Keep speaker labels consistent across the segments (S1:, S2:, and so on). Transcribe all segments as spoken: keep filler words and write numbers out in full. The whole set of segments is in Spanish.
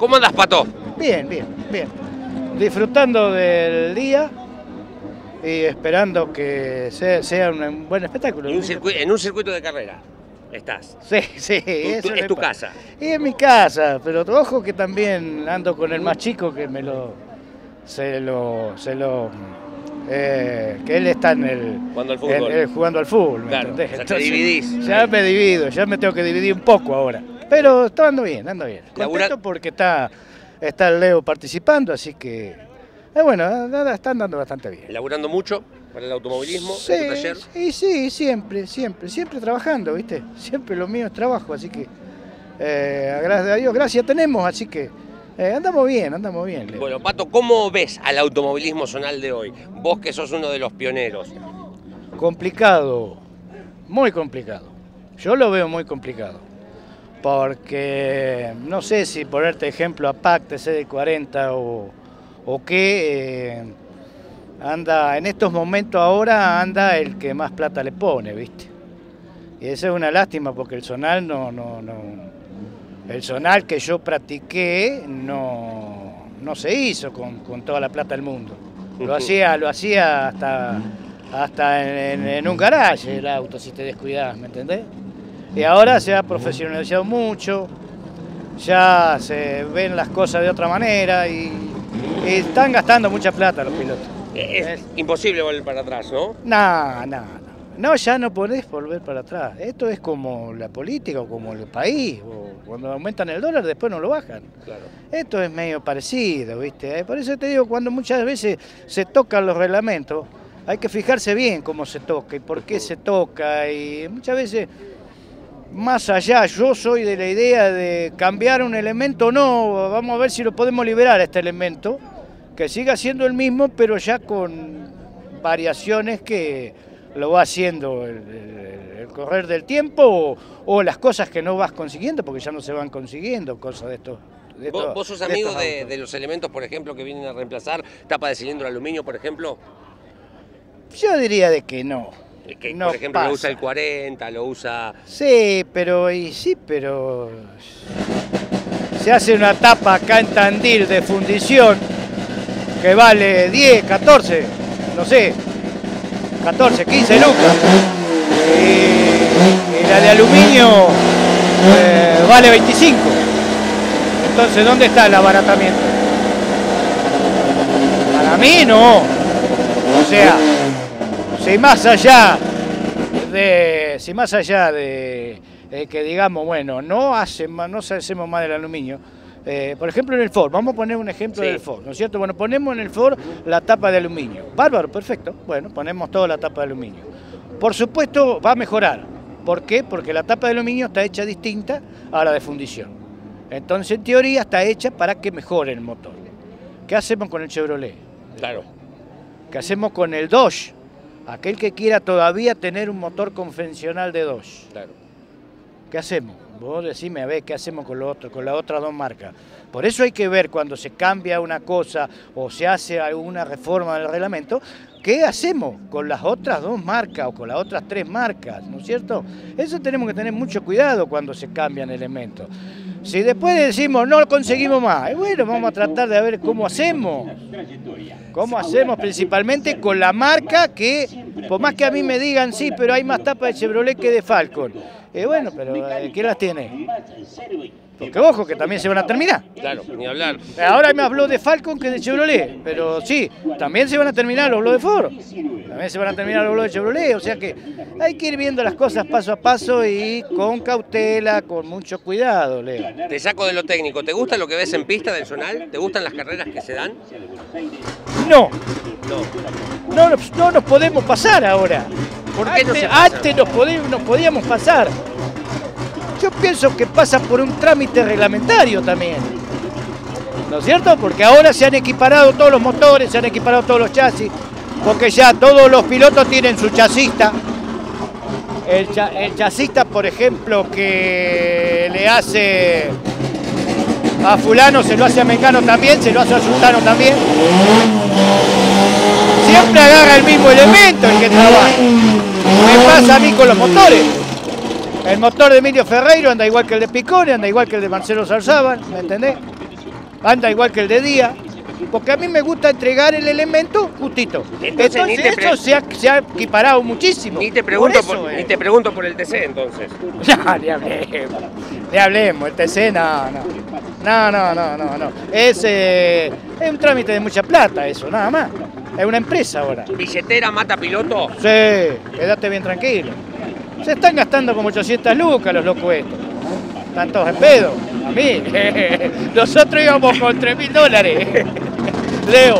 S1: ¿Cómo andas, Pato?
S2: Bien, bien, bien. Disfrutando del día y esperando que sea, sea un buen espectáculo.
S1: En un, circuito, en un circuito de carrera estás.
S2: Sí, sí.
S1: Tu,
S2: eso
S1: tu, es tu casa.
S2: Y es mi casa, pero ojo que también ando con el más chico que me lo... Se lo... Se lo eh, que él está en el...
S1: Jugando al fútbol.
S2: En, en, jugando al fútbol, ¿me
S1: claro,
S2: entendés?
S1: O sea,
S2: Entonces,
S1: te dividís.
S2: Ya me divido, ya me tengo que dividir un poco ahora. Pero está ando bien, ando bien. Contento
S1: Labura...
S2: porque está, está el Leo participando, así que... Eh, bueno, está andando bastante bien.
S1: ¿Laburando mucho para el automovilismo
S2: Sí,
S1: en tu taller?
S2: Sí, sí, siempre, siempre, siempre trabajando, ¿viste? Siempre lo mío es trabajo, así que... Eh, gracias a Dios, gracias tenemos, así que... Eh, andamos bien, andamos bien. Leo.
S1: Bueno, Pato, ¿cómo ves al automovilismo zonal de hoy? Vos que sos uno de los pioneros.
S2: Complicado, muy complicado. Yo lo veo muy complicado. Porque no sé si ponerte ejemplo a P A C, T C D cuarenta o, o qué, eh, anda, en estos momentos ahora anda el que más plata le pone, ¿viste? Y esa es una lástima porque el zonal no, no, no, el zonal que yo practiqué no, no se hizo con, con toda la plata del mundo. Lo hacía, lo hacía hasta, hasta en, en un garaje el auto, si te descuidás, ¿me entendés? Y ahora se ha profesionalizado mucho, ya se ven las cosas de otra manera y, y están gastando mucha plata los pilotos.
S1: Es, es imposible volver para atrás, ¿no?
S2: No, no, no. No, ya no podés volver para atrás. Esto es como la política o como el país. O cuando aumentan el dólar después no lo bajan.
S1: Claro.
S2: Esto es medio parecido, ¿viste? Por eso te digo, cuando muchas veces se tocan los reglamentos, hay que fijarse bien cómo se toca y por qué se toca. Y muchas veces, más allá, yo soy de la idea de cambiar un elemento o no. Vamos a ver si lo podemos liberar este elemento, que siga siendo el mismo, pero ya con variaciones que lo va haciendo el, el, el correr del tiempo o, o las cosas que no vas consiguiendo, porque ya no se van consiguiendo cosas de estos. De
S1: ¿Vos,
S2: estos
S1: ¿Vos sos
S2: de
S1: amigo de, de los elementos, por ejemplo, que vienen a reemplazar tapa de cilindro de aluminio, por ejemplo?
S2: Yo diría de que no.
S1: Que,
S2: no
S1: por ejemplo,
S2: pasa.
S1: lo usa el cuarenta, lo usa...
S2: Sí, pero y sí, pero se hace una tapa acá en Tandil de fundición que vale diez, catorce, no sé, catorce, quince lucas. Y, y la de aluminio eh, vale veinticinco. Entonces, ¿dónde está el abaratamiento? Para mí no. O sea, si más allá de, si más allá de, de que digamos, bueno, no hacemos, no hacemos más del aluminio. Eh, por ejemplo, en el Ford, vamos a poner un ejemplo sí. del Ford, ¿no es cierto? Bueno, ponemos en el Ford la tapa de aluminio. Bárbaro, perfecto. Bueno, ponemos toda la tapa de aluminio. Por supuesto, va a mejorar. ¿Por qué? Porque la tapa de aluminio está hecha distinta a la de fundición. Entonces, en teoría, está hecha para que mejore el motor. ¿Qué hacemos con el Chevrolet?
S1: Claro.
S2: ¿Qué hacemos con el Dodge? Aquel que quiera todavía tener un motor convencional de Dodge.
S1: Claro.
S2: ¿Qué hacemos? Vos decime a ver qué hacemos con lo otro, con las otras dos marcas. Por eso hay que ver cuando se cambia una cosa o se hace alguna reforma del reglamento, ¿qué hacemos con las otras dos marcas o con las otras tres marcas? ¿No es cierto? Eso tenemos que tener mucho cuidado cuando se cambian elementos. Si después decimos no conseguimos más, bueno, vamos a tratar de ver cómo hacemos. ¿Cómo hacemos principalmente con la marca que, por más que a mí me digan, sí, pero hay más tapas de Chevrolet que de Falcon? Eh, bueno, pero ¿quién las tiene? Porque ojo, que también se van a terminar.
S1: Claro, ni hablar.
S2: Ahora me habló de Falcon que de Chevrolet, pero sí, también se van a terminar los blogs de Ford. También se van a terminar los blogs de Chevrolet, o sea que hay que ir viendo las cosas paso a paso y con cautela, con mucho cuidado, Leo.
S1: Te saco de lo técnico, ¿te gusta lo que ves en pista del zonal? ¿Te gustan las carreras que se dan?
S2: No.
S1: No.
S2: No, no nos podemos pasar ahora.
S1: ¿Por qué no se
S2: pasa? Antes nos, podíamos, nos podíamos pasar. Yo pienso que pasa por un trámite reglamentario también. ¿No es cierto? Porque ahora se han equiparado todos los motores, se han equiparado todos los chasis, porque ya todos los pilotos tienen su chasista. El, cha, el chasista, por ejemplo, que le hace a fulano, se lo hace a Mecano también, se lo hace a Sultano también. Siempre agarra el mismo elemento el que trabaja. Me pasa a mí con los motores. El motor de Emilio Ferreiro anda igual que el de Picone, anda igual que el de Marcelo Zarzábal, ¿me entendés? anda igual que el de día, porque a mí me gusta entregar el elemento justito.
S1: Entonces,
S2: Entonces
S1: ni te pre-
S2: eso se ha, se ha equiparado muchísimo.
S1: Ni te pregunto
S2: por,
S1: por,
S2: eso,
S1: ni
S2: eh.
S1: te pregunto por el T C entonces.
S2: No, ni hablemos, ni hablemos, el T C no, no, no, no, no, no, no. Es, eh, es un trámite de mucha plata eso, nada más. Es una empresa ahora.
S1: ¿Billetera mata piloto?
S2: Sí, quédate bien tranquilo. Se están gastando como ochocientas lucas los locos estos. Están todos en pedo. A mí. Nosotros íbamos con tres mil dólares. Leo.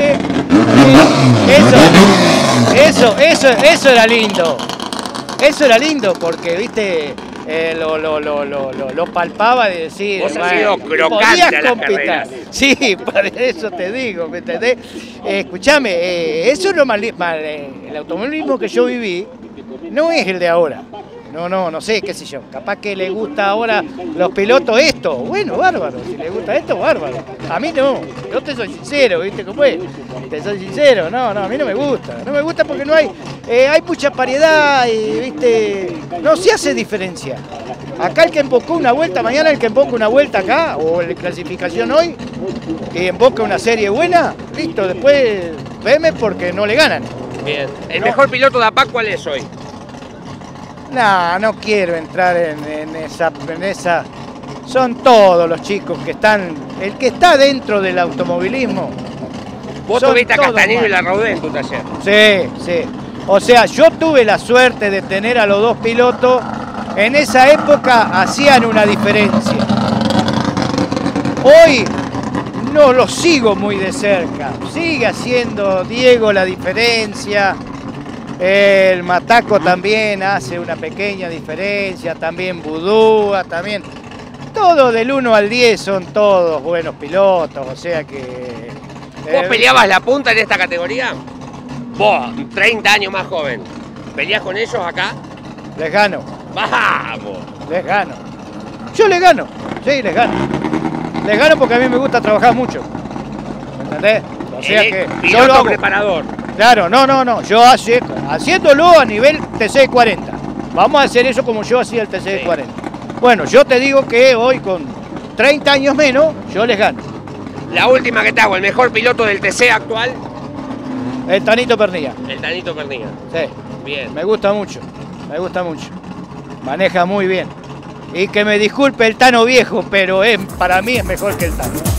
S2: Eso, eso, eso, eso era lindo. Eso era lindo porque, viste, eh, lo, lo, lo, lo, lo, lo palpaba de decir.
S1: Vos has
S2: bueno,
S1: sido crocante
S2: podías
S1: a las
S2: compitar.
S1: carreras.
S2: Sí, por eso te digo, ¿me entendés? Eh, escuchame, eh, eso es lo mal, mal eh, el automovilismo que yo viví no es el de ahora. No, no, no sé, qué sé yo. Capaz que le gusta ahora los pilotos esto. Bueno, bárbaro. Si le gusta esto, bárbaro. A mí no. Yo te soy sincero, ¿viste cómo es? Te soy sincero. No, no, a mí no me gusta. No me gusta porque no hay, eh, hay mucha variedad y, ¿viste? No se hace diferencia. Acá el que embocó una vuelta, mañana el que emboca una vuelta acá, o en clasificación hoy, y emboca una serie buena, listo, después veme porque no le ganan.
S1: Bien. ¿El
S2: No.
S1: mejor piloto de A P A C cuál es hoy?
S2: No, no quiero entrar en, en esa, en esa. Son todos los chicos que están. El que está dentro del automovilismo.
S1: Vos
S2: son
S1: tuviste a
S2: todos
S1: Castanillo y
S2: malos.
S1: la Raudé en tu taller.
S2: Sí, sí. O sea, yo tuve la suerte de tener a los dos pilotos. En esa época hacían una diferencia. Hoy no los sigo muy de cerca. Sigue haciendo Diego la diferencia. El Mataco también hace una pequeña diferencia, también Budúa, también. Todos del uno al diez son todos buenos pilotos, o sea que...
S1: ¿Vos
S2: eh,
S1: peleabas la punta en esta categoría? Vos, treinta años más joven. ¿Peleás con ellos acá?
S2: Les gano,
S1: ¡Vamos!
S2: les gano. Yo les gano, sí, les gano. Les gano porque a mí me gusta trabajar mucho. ¿Me entendés? O sea
S1: Eh,
S2: que yo lo
S1: piloto
S2: hago.
S1: preparador.
S2: Claro, no, no, no. Yo hace, haciéndolo a nivel T C cuarenta. Vamos a hacer eso como yo hacía el T C cuarenta. Bueno, yo te digo que hoy con treinta años menos, yo les gano.
S1: La última que te hago, el mejor piloto del T C actual,
S2: El Tanito Pernilla.
S1: el Tanito Pernilla.
S2: Sí,
S1: Bien.
S2: me gusta mucho. Me gusta mucho. Maneja muy bien. Y que me disculpe el Tano viejo, pero es, para mí es mejor que el Tano.